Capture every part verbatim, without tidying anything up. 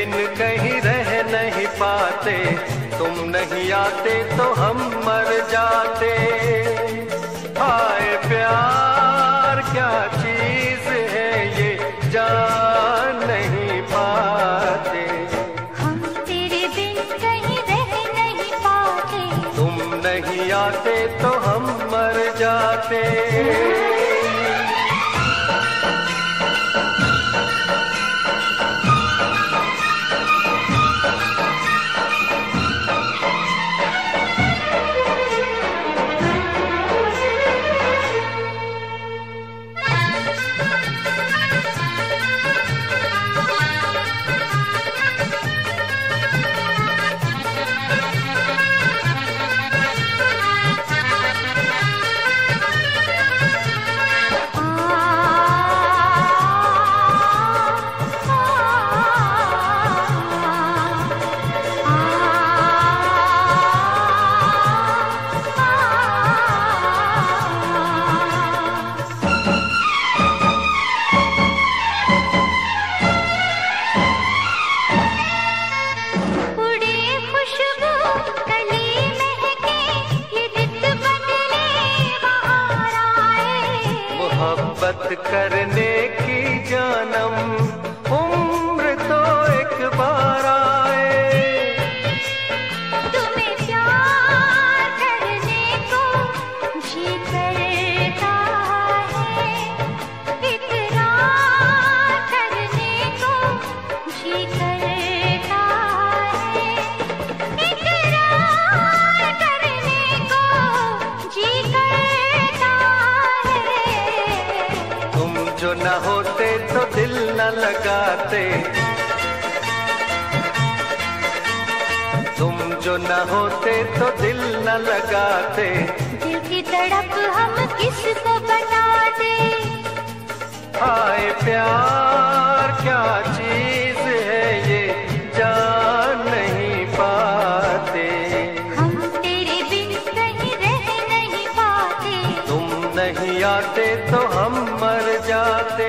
बिन कहीं रह नहीं पाते, तुम नहीं आते तो हम मर जाते। हाय प्यार क्या चीज है ये जान नहीं पाते। हम तेरे बिन कहीं रह नहीं पाते, तुम नहीं आते तो हम मर जाते। मोहब्बत करने की जानम उम्र तो एक बार आए। तुम्हें प्यार करने को जी करता है, इकरार करने को जी करता है, इकरार करने को जी करता है। तुम जो न होते तो दिल न लगाते, तुम जो न होते तो दिल न लगाते। दिल की तड़प हम किसको बताते। हाय प्यार क्या चीज है ये जान नहीं पाते। हम तेरे बिन कहीं रह नहीं पाते, तुम नहीं आते तो हम मर जाते।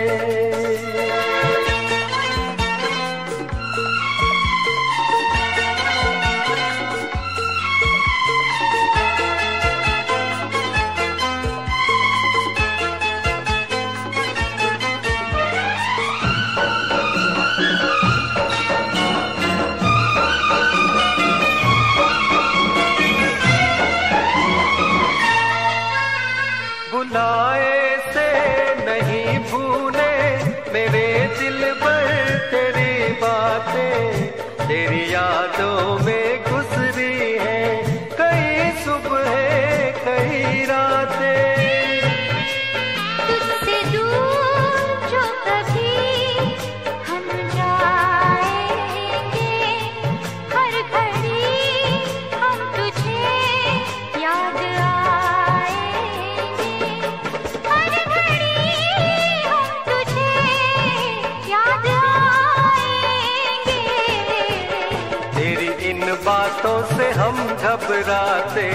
बुलाए से नहीं भूले मेरे दिल पर तेरी बातें, तेरी यादों में गुजरी है कई सुबह कई रातें। तुझसे दूर जो कभी हम जाएंगे, हर घड़ी हम तुझे याद आएंगे, हर घड़ी हम तुझे याद आएंगे। तेरी इन बातों से हम घबराते,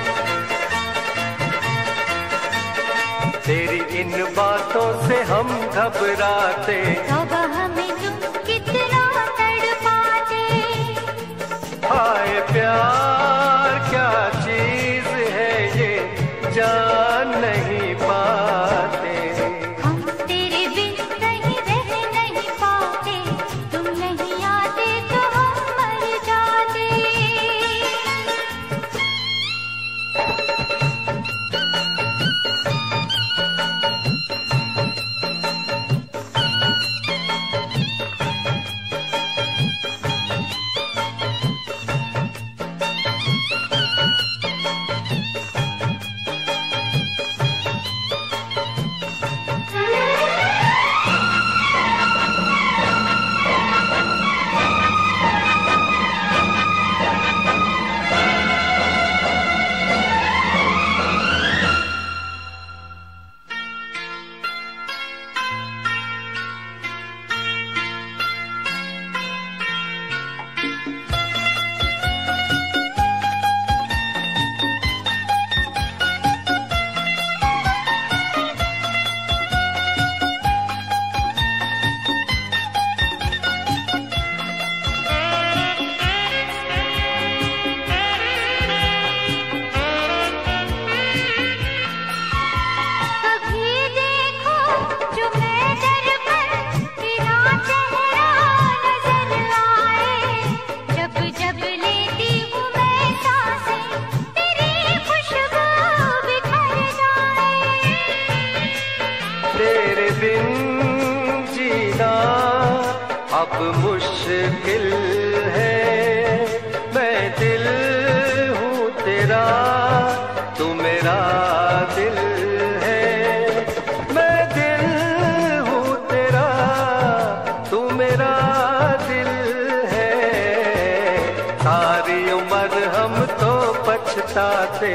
तेरी इन बातों से हम घबराते। तब हमें तुम कितना तड़पाते। हाय प्यार क्या चीज है ये जान नहीं पाते। हम तेरे बिन कहीं रह नहीं पाते, तुम नहीं आते तो हम मर जाते। सारी उम्र हम तो पछताते,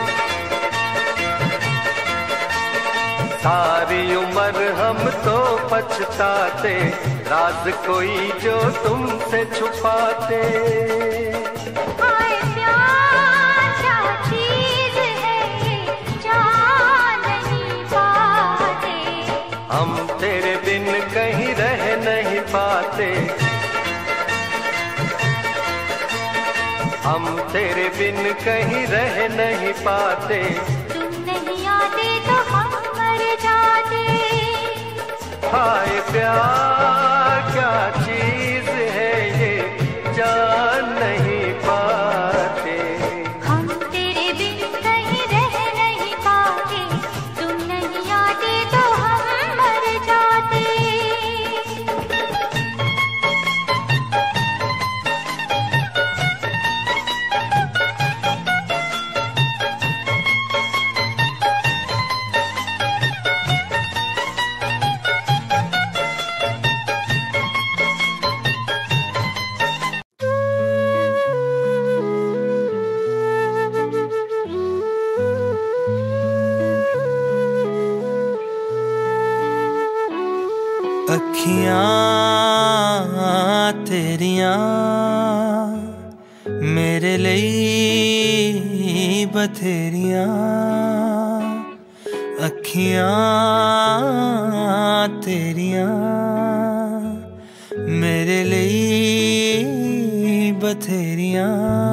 सारी उम्र हम तो पछताते, राज कोई जो तुमसे छुपाते। हाय प्यार क्या चीज है ये जान नहीं पाते, हम तेरे बिन कहीं रह नहीं पाते, हम तेरे बिन कहीं रह नहीं पाते। तुम नहीं आते तो हम मर जाते। हाय प्यार क्या चीज है ये जान नहीं पाते, हम तेरे बिन कहीं रह नहीं पाते, तुम नहीं आते तो हम मर जाते। अखियां तेरियां मेरे लिए बथेरियां, अखियां तेरियां मेरे लिए बथेरियां।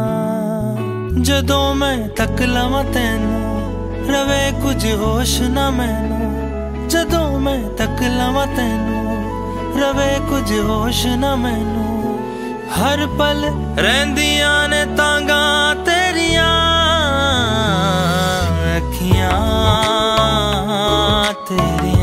जदों मैं तक लवां तैनू रवे कुछ होश ना मैनू, जदों मैं तक लवां तैनू रवे कुछ होश ना मैनू। हर पल रहिंदियां ने तांगा तेरियां, अखियां तेरियां